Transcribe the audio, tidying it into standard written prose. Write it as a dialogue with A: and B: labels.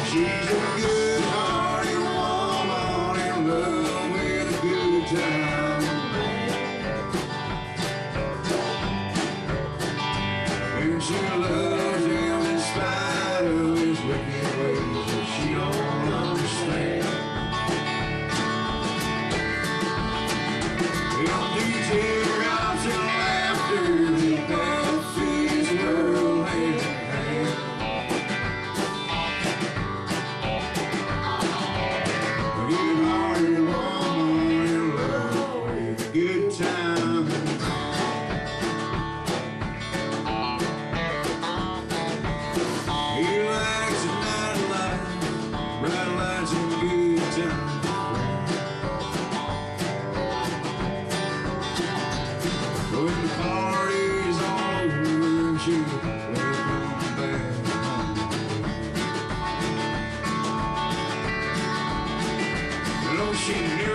A: She's a good-hearted woman in love with a good time. And she loves him in spite of his wicked ways that she don't understand. He'll detail out to laughter, he'll path his world hand in hand. A good-hearted woman in love with a good time. He likes a night light, bright lights and good times. When the party's all over, she'll come back home. No, she